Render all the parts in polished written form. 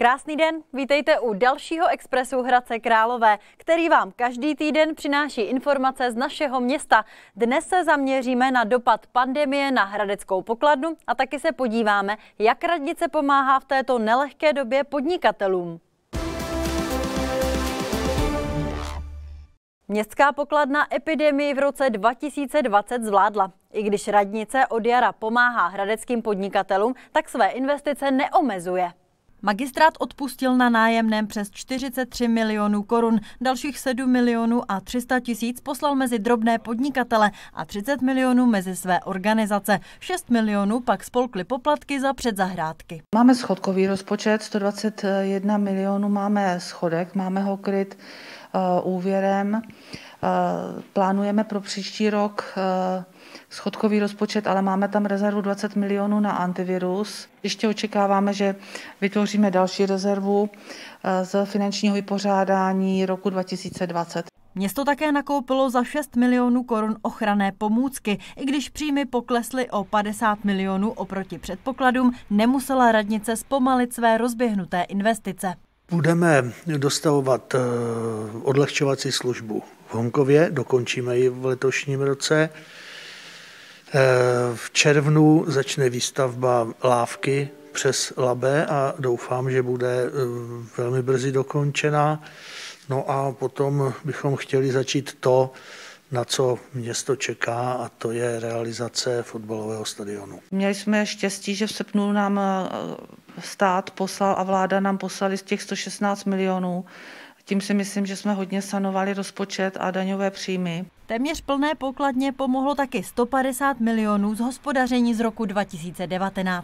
Krásný den, vítejte u dalšího Expressu Hradce Králové, který vám každý týden přináší informace z našeho města. Dnes se zaměříme na dopad pandemie na hradeckou pokladnu a taky se podíváme, jak radnice pomáhá v této nelehké době podnikatelům. Městská pokladna epidemii v roce 2020 zvládla. I když radnice od jara pomáhá hradeckým podnikatelům, tak své investice neomezuje. Magistrát odpustil na nájemném přes 43 milionů korun, dalších 7 milionů a 300 tisíc poslal mezi drobné podnikatele a 30 milionů mezi své organizace. 6 milionů pak spolkly poplatky za předzahrádky. Máme schodkový rozpočet, 121 milionů máme schodek, máme ho kryt úvěrem. Plánujeme pro příští rok schodkový rozpočet, ale máme tam rezervu 20 milionů na antivirus. Ještě očekáváme, že vytvoříme další rezervu z finančního vypořádání roku 2020. Město také nakoupilo za 6 milionů korun ochranné pomůcky. I když příjmy poklesly o 50 milionů oproti předpokladům, nemusela radnice zpomalit své rozběhnuté investice. Budeme dostavovat odlehčovací službu v Honkově, dokončíme ji v letošním roce. V červnu začne výstavba lávky přes Labe a doufám, že bude velmi brzy dokončena. No a potom bychom chtěli začít to, na co město čeká, a to je realizace fotbalového stadionu. Měli jsme štěstí, že v srpnu nám stát poslal a vláda nám poslali z těch 116 milionů. Tím si myslím, že jsme hodně sanovali rozpočet a daňové příjmy. Téměř plné pokladně pomohlo taky 150 milionů z hospodaření z roku 2019.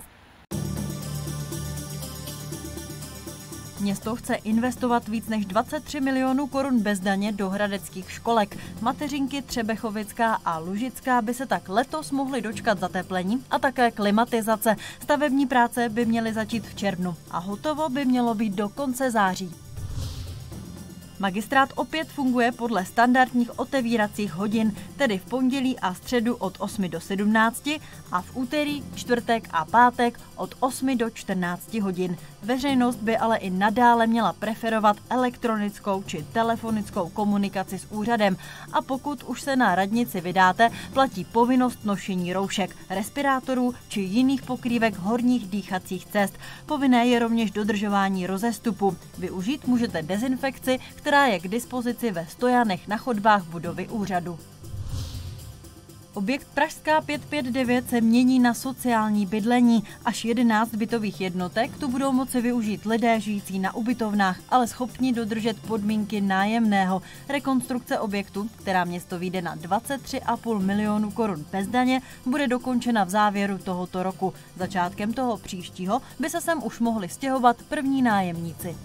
Město chce investovat víc než 23 milionů korun bez daně do hradeckých školek. Mateřinky Třebechovická a Lužická by se tak letos mohly dočkat zateplení a také klimatizace. Stavební práce by měly začít v červnu a hotovo by mělo být do konce září. Magistrát opět funguje podle standardních otevíracích hodin, tedy v pondělí a středu od 8 do 17 a v úterý, čtvrtek a pátek od 8 do 14 hodin. Veřejnost by ale i nadále měla preferovat elektronickou či telefonickou komunikaci s úřadem a pokud už se na radnici vydáte, platí povinnost nošení roušek, respirátorů či jiných pokrývek horních dýchacích cest. Povinné je rovněž dodržování rozestupu. Využít můžete dezinfekci, která je k dispozici ve stojanech na chodbách budovy úřadu. Objekt Pražská 559 se mění na sociální bydlení. Až 11 bytových jednotek tu budou moci využít lidé žijící na ubytovnách, ale schopni dodržet podmínky nájemného. Rekonstrukce objektu, která město vyjde na 23,5 milionů korun bez daně, bude dokončena v závěru tohoto roku. Začátkem toho příštího by se sem už mohli stěhovat první nájemníci.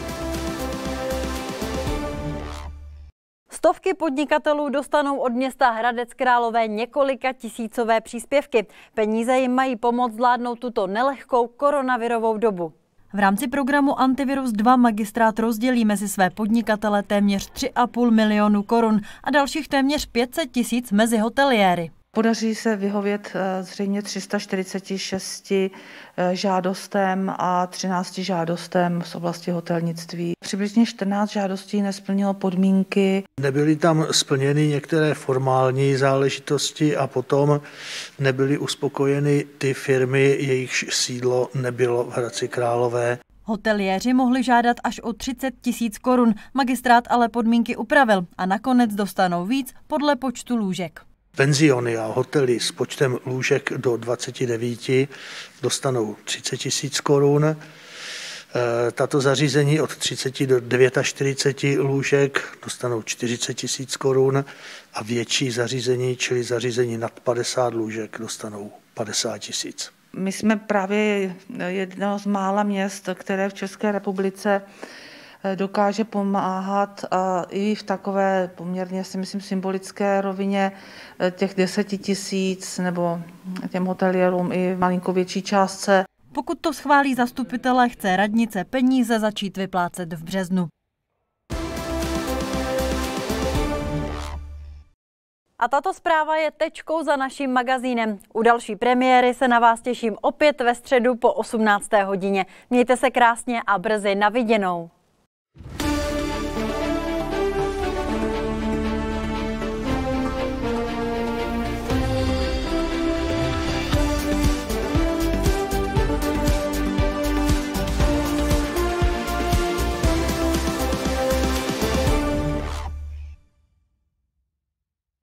Stovky podnikatelů dostanou od města Hradec Králové několika tisícové příspěvky. Peníze jim mají pomoct zvládnout tuto nelehkou koronavirovou dobu. V rámci programu Antivirus 2 magistrát rozdělí mezi své podnikatele téměř 3,5 milionu korun a dalších téměř 500 tisíc mezi hoteliéry. Podaří se vyhovět zřejmě 346 žádostem a 13 žádostem z oblasti hotelnictví. Přibližně 14 žádostí nesplnilo podmínky. Nebyly tam splněny některé formální záležitosti a potom nebyly uspokojeny ty firmy, jejichž sídlo nebylo v Hradci Králové. Hoteliéři mohli žádat až o 30 tisíc korun, magistrát ale podmínky upravil a nakonec dostanou víc podle počtu lůžek. Penziony a hotely s počtem lůžek do 29 dostanou 30 tisíc korun. Tato zařízení od 30 do 49 lůžek dostanou 40 tisíc korun a větší zařízení, čili zařízení nad 50 lůžek, dostanou 50 tisíc. My jsme právě jedno z mála měst, které v České republice dokáže pomáhat i v takové poměrně, si myslím, symbolické rovině těch 10 tisíc nebo těm hoteliérům i malinko větší částce. Pokud to schválí zastupitelé, chce radnice peníze začít vyplácet v březnu. A tato zpráva je tečkou za naším magazínem. U další premiéry se na vás těším opět ve středu po 18. hodině. Mějte se krásně a brzy na viděnou.